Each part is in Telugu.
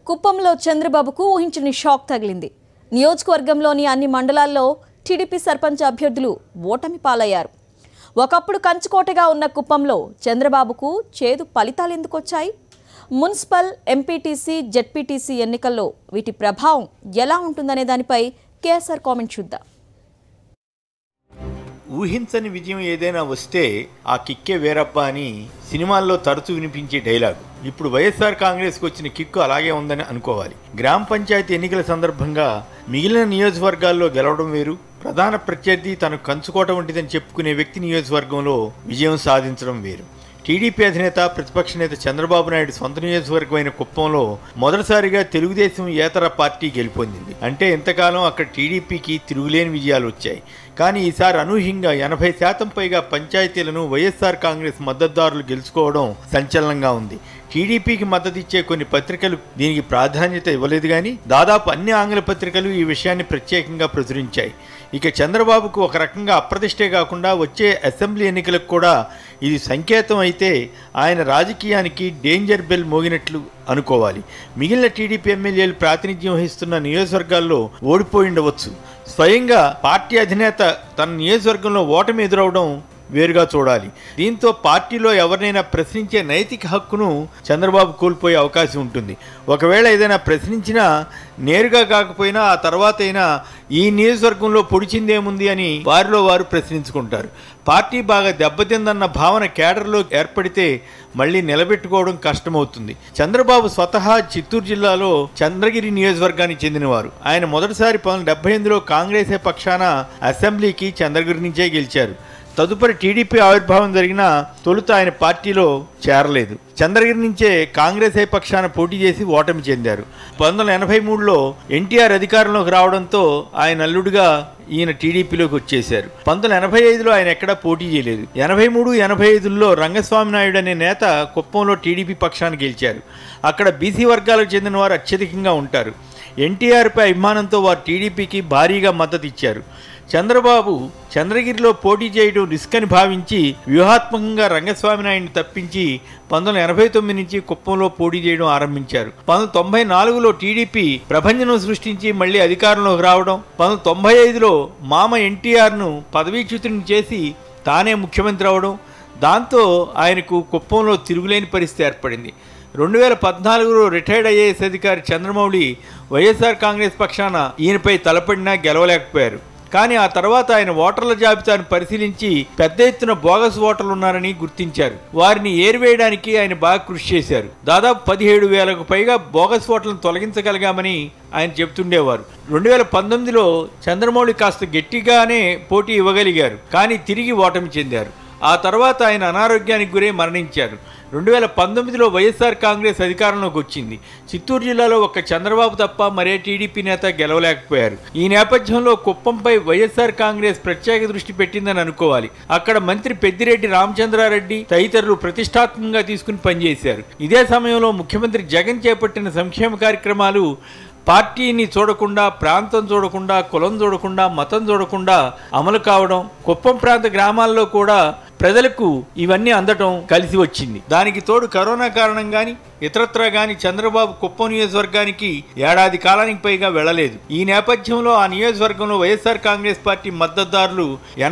కుప్పంలో చంద్రబాబుకు ఊహించని షాక్ తగిలింది. నియోజకవర్గంలోని అన్ని మండలాల్లో టీడీపీ సర్పంచ్ అభ్యర్థులు ఓటమి పాలయ్యారు. ఒకప్పుడు కంచుకోటగా ఉన్న కుప్పంలో చంద్రబాబుకు చేదు ఫలితాలు ఎందుకు వచ్చాయి? మున్సిపల్, ఎంపీటీసీ, జెడ్పీటీసీ ఎన్నికల్లో వీటి ప్రభావం ఎలా ఉంటుందనే దానిపై కేఎస్ఆర్ కామెంట్ చూద్దాం. ఊహించని విజయం ఏదైనా వస్తే ఆ కిక్కే వేరబ్బా అని సినిమాల్లో తరచూ వినిపించే డైలాగు ఇప్పుడు వైఎస్ఆర్ కాంగ్రెస్కి వచ్చిన కిక్కు అలాగే ఉందని అనుకోవాలి. గ్రామ పంచాయతీ ఎన్నికల సందర్భంగా మిగిలిన నియోజకవర్గాల్లో గెలవడం వేరు, ప్రధాన ప్రత్యర్థి తనకు కంచుకోట వంటిదని చెప్పుకునే వ్యక్తి నియోజకవర్గంలో విజయం సాధించడం వేరు. టీడీపీ అధినేత, ప్రతిపక్ష నేత చంద్రబాబు నాయుడు సొంత నియోజకవర్గమైన కుప్పంలో మొదటిసారిగా తెలుగుదేశం ఏతర పార్టీ గెలుపొందింది. అంటే ఇంతకాలం అక్కడ టీడీపీకి తిరుగులేని విజయాలు వచ్చాయి. కానీ ఈసారి అనూహ్యంగా 80% పైగా పంచాయతీలను వైఎస్ఆర్ కాంగ్రెస్ మద్దతుదారులు గెలుచుకోవడం సంచలనంగా ఉంది. టీడీపీకి మద్దతు ఇచ్చే కొన్ని పత్రికలు దీనికి ప్రాధాన్యత ఇవ్వలేదు, కానీ దాదాపు అన్ని ఆంగ్ల పత్రికలు ఈ విషయాన్ని ప్రత్యేకంగా ప్రచురించాయి. ఇక చంద్రబాబుకు ఒక రకంగా అప్రతిష్టే కాకుండా వచ్చే అసెంబ్లీ ఎన్నికలకు కూడా ఇది సంకేతం అయితే ఆయన రాజకీయానికి డేంజర్ బెల్ మోగినట్లు అనుకోవాలి. మిగిలిన టీడీపీ ఎమ్మెల్యేలు ప్రాతినిధ్యం వహిస్తున్న నియోజకవర్గాల్లో ఓడిపోయి ఉండవచ్చు. స్వయంగా పార్టీ అధినేత తన నియోజకవర్గంలో ఓటమి ఎదురవడం వేరుగా చూడాలి. దీంతో పార్టీలో ఎవరినైనా ప్రశ్నించే నైతిక హక్కును చంద్రబాబు కోల్పోయే అవకాశం ఉంటుంది. ఒకవేళ ఏదైనా ప్రశ్నించినా నేరుగా కాకపోయినా ఆ తర్వాత అయినా ఈ నియోజకవర్గంలో పొడిచిందేముంది అని వారిలో వారు ప్రశ్నించుకుంటారు. పార్టీ బాగా దెబ్బతిందన్న భావన కేడర్లో ఏర్పడితే మళ్ళీ నిలబెట్టుకోవడం కష్టమవుతుంది. చంద్రబాబు స్వతహా చిత్తూరు జిల్లాలో చంద్రగిరి నియోజకవర్గానికి చెందినవారు. ఆయన మొదటిసారి 1978లో కాంగ్రెస్ పక్షాన అసెంబ్లీకి చంద్రగిరి నుంచే గెలిచారు. తదుపరి టీడీపీ ఆవిర్భావం జరిగిన తొలుత ఆయన పార్టీలో చేరలేదు. చంద్రగిరి నుంచే కాంగ్రెస్ పక్షాన పోటీ చేసి ఓటమి చెందారు. 1983లో ఎన్టీఆర్ అధికారంలోకి రావడంతో ఆయన అల్లుడుగా ఈయన టీడీపీలోకి వచ్చేశారు. 1985లో ఆయన ఎక్కడా పోటీ చేయలేదు. 83, 85లో రంగస్వామి నాయుడు అనే నేత కుప్పంలో టీడీపీ పక్షాన్ని గెలిచారు. అక్కడ బీసీ వర్గాలకు చెందిన వారు అత్యధికంగా ఉంటారు. ఎన్టీఆర్పై అభిమానంతో వారు టీడీపీకి భారీగా మద్దతు ఇచ్చారు. చంద్రబాబు చంద్రగిరిలో పోటీ చేయడం రిస్క్ అని భావించి వ్యూహాత్మకంగా రంగస్వామి నాయుడిని తప్పించి 1989 నుంచి కుప్పంలో పోటీ చేయడం ఆరంభించారు. 1994లో టీడీపీ ప్రభంజనం సృష్టించి మళ్లీ అధికారంలోకి రావడం, 1995లో మామ ఎన్టీఆర్ను పదవీచ్యుతుని చేసి తానే ముఖ్యమంత్రి అవడం, దాంతో ఆయనకు కుప్పంలో తిరుగులేని పరిస్థితి ఏర్పడింది. 2014లో రిటైర్డ్ ఐఏఎస్ అధికారి చంద్రమౌళి వైఎస్ఆర్ కాంగ్రెస్ పక్షాన ఈయనపై తలపడినా గెలవలేకపోయారు. కానీ ఆ తర్వాత ఆయన ఓటర్ల జాబితాను పరిశీలించి పెద్ద ఎత్తున బోగస్ ఓటర్లు ఉన్నారని గుర్తించారు. వారిని ఏరివేయడానికి ఆయన బాగా కృషి చేశారు. దాదాపు 17,000కు పైగా బోగస్ ఓటర్లను తొలగించగలిగామని ఆయన చెబుతుండేవారు. 2019లో చంద్రమౌళి కాస్త గట్టిగానే పోటీ ఇవ్వగలిగారు, కానీ తిరిగి ఓటమి చెందారు. ఆ తర్వాత ఆయన అనారోగ్యానికి గురై మరణించారు. 2019లో వైఎస్ఆర్ కాంగ్రెస్ అధికారంలోకి వచ్చింది. చిత్తూరు జిల్లాలో ఒక్క చంద్రబాబు తప్ప మరే టీడీపీ నేత గెలవలేకపోయారు. ఈ నేపథ్యంలో కుప్పంపై వైఎస్ఆర్ కాంగ్రెస్ ప్రత్యేక దృష్టి పెట్టిందని అనుకోవాలి. అక్కడ మంత్రి పెద్దిరెడ్డి రామచంద్రారెడ్డి తదితరులు ప్రతిష్టాత్మకంగా తీసుకుని పనిచేశారు. ఇదే సమయంలో ముఖ్యమంత్రి జగన్ చేపట్టిన సంక్షేమ కార్యక్రమాలు పార్టీని చూడకుండా, ప్రాంతం చూడకుండా, కులం చూడకుండా, మతం చూడకుండా అమలు కావడం, కుప్పం ప్రాంత గ్రామాల్లో కూడా ప్రజలకు ఇవన్నీ అందటం కలిసి వచ్చింది. దానికి తోడు కరోనా కారణం గాని ఇతరత్రా గాని చంద్రబాబు కుప్పం నియోజకవర్గానికి ఏడాది కాలానికి పైగా వెళ్లలేదు. ఈ నేపథ్యంలో ఆ నియోజకవర్గంలో వైఎస్ఆర్ కాంగ్రెస్ పార్టీ మద్దతుదారులు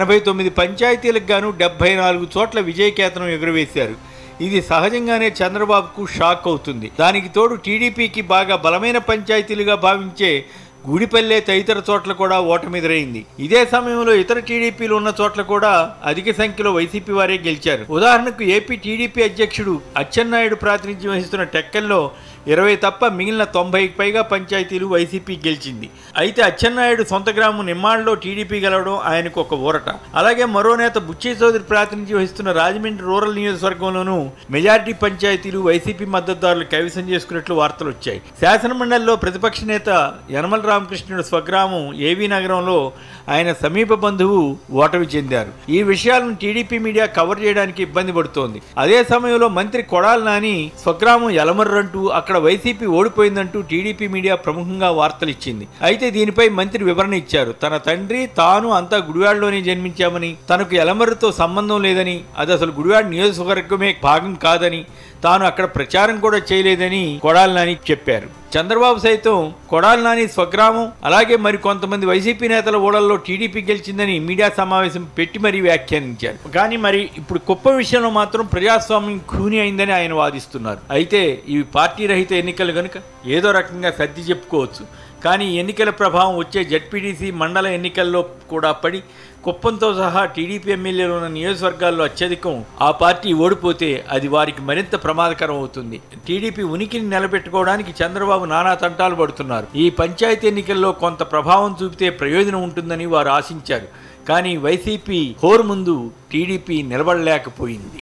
89 పంచాయతీలకు గాను 74 చోట్ల విజయకేతనం ఎగురవేశారు. ఇది సహజంగానే చంద్రబాబుకు షాక్ అవుతుంది. దానికి తోడు టీడీపీకి బాగా బలమైన పంచాయతీలుగా భావించే గుడిపల్లె తదితర చోట్ల కూడా ఓటమి ఎదురైంది. ఇదే సమయంలో ఇతర టీడీపీలు ఉన్న చోట్ల కూడా అధిక సంఖ్యలో వైసీపీ వారే గెలిచారు. ఉదాహరణకు ఏపీ టీడీపీ అధ్యక్షుడు అచ్చెన్నాయుడు ప్రాతినిధ్యం వహిస్తున్న టెక్కల్లో 20 తప్ప మిగిలిన 90కి పైగా పంచాయతీలు వైసీపీ గెలిచింది. అయితే అచ్చెన్నాయుడు సొంత గ్రామం నిమ్మాళ్ళలో టీడీపీ గెలవడం ఆయనకు ఒక ఊరట. అలాగే మరో నేత బుచ్చే చౌదరి ప్రాతినిధ్యం వహిస్తున్న రాజమండ్రి రూరల్ నియోజకవర్గంలోనూ మెజార్టీ పంచాయతీలు వైసీపీ మద్దతుదారులు కైవసం చేసుకున్నట్లు వార్తలు వచ్చాయి. శాసనమండలిలో ప్రతిపక్ష నేత యనమల రామకృష్ణుడు స్వగ్రామం ఏవీ నగరంలో ఆయన సమీప బంధువు ఓటమి చెందారు. ఈ విషయాలను టీడీపీ మీడియా కవర్ చేయడానికి ఇబ్బంది పడుతోంది. అదే సమయంలో మంత్రి కొడాలి నాని స్వగ్రామం యలమర్రంటూ అక్కడ వైసీపీ ఓడిపోయిందంటూ టీడీపీ మీడియా ప్రముఖంగా వార్తలు ఇచ్చింది. అయితే దీనిపై మంత్రి వివరణ ఇచ్చారు. తన తండ్రి తాను అంతా గుడివాడలోనే జన్మించామని, తనకు యలమర్రితో సంబంధం లేదని, అది అసలు గుడివాడ నియోజకవర్గమే భాగం కాదని, తాను అక్కడ ప్రచారం కూడా చేయలేదని కొడాలి నాని చెప్పారు. చంద్రబాబు సైతం కొడాలి నాని స్వగ్రామం అలాగే మరి కొంతమంది వైసీపీ నేతల ఓడల్లో టీడీపీ గెలిచిందని మీడియా సమావేశం పెట్టి మరీ వ్యాఖ్యానించారు. కానీ మరి ఇప్పుడు కుప్పం విషయంలో మాత్రం ప్రజాస్వామ్యం ఖూని అయిందని ఆయన వాదిస్తున్నారు. అయితే ఇవి పార్టీ రహిత ఎన్నికలు కనుక ఏదో రకంగా సర్ది చెప్పుకోవచ్చు. కానీ ఎన్నికల ప్రభావం వచ్చే జడ్పీటీసీ మండల ఎన్నికల్లో కూడా పడి కుప్పంతో సహా టీడీపీ ఎమ్మెల్యేలు ఉన్న నియోజకవర్గాల్లో అత్యధికం ఆ పార్టీ ఓడిపోతే అది వారికి మరింత ప్రమాదకరం అవుతుంది. టీడీపీ ఉనికిని నిలబెట్టుకోవడానికి చంద్రబాబు నానా తంటాలు పడుతున్నారు. ఈ పంచాయతీ ఎన్నికల్లో కొంత ప్రభావం చూపితే ప్రయోజనం ఉంటుందని వారు ఆశించారు. కానీ వైసీపీ హోరు ముందు టీడీపీ నిలబడలేకపోయింది.